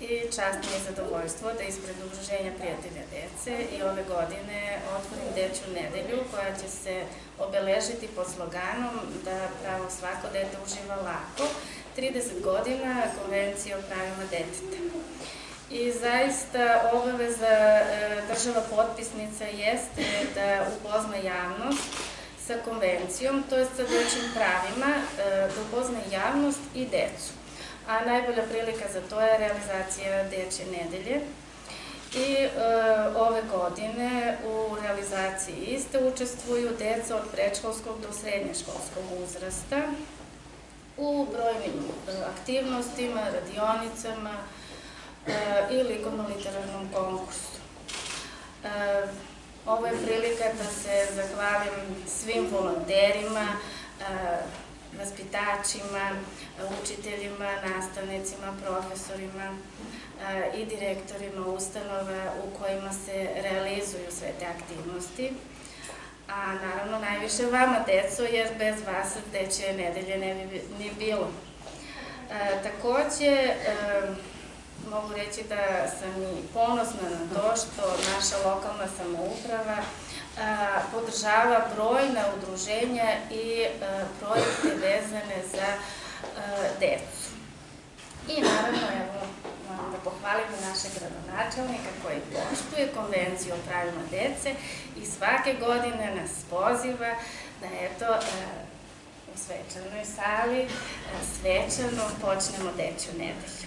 i čast mi je zadovoljstvo da ispred Udruženja prijatelja dece i ove godine otvorim Dečju nedelju koja će se obeležiti pod sloganom da pravo svako dete uživa lako, 30 godina Konvencije o pravima deteta. I zaista obaveza država potpisnica jeste da upozna javnost sa konvencijom, to je sa dečjim pravima, da upozna javnost i decu. A najbolja prilika za to je realizacija Dečje nedelje. I ove godine u realizaciji iste učestvuju deca od predškolskog do srednješkolskog uzrasta u brojnim aktivnostima, radionicama i likovno-literarnom konkursu. Ovo je prilika da se zahvalim svim volonterima, vaspitačima, učiteljima, nastavnicima, profesorima i direktorima ustanova u kojima se realizuju sve te aktivnosti. A naravno najviše vama, deco, jer bez vas Dečje nedelje ne bi ni bilo. Takođe, mogu reći da sam i ponosna na to što naša lokalna samouprava podržava brojna udruženja i projekte vezane za decu. I naravno, evo, moram da pohvalim našeg gradonačelnika koji poštuje Konvenciju o pravima dece i svake godine nas poziva da, eto, u svečanoj sali svečano počnemo Dečju nedelju.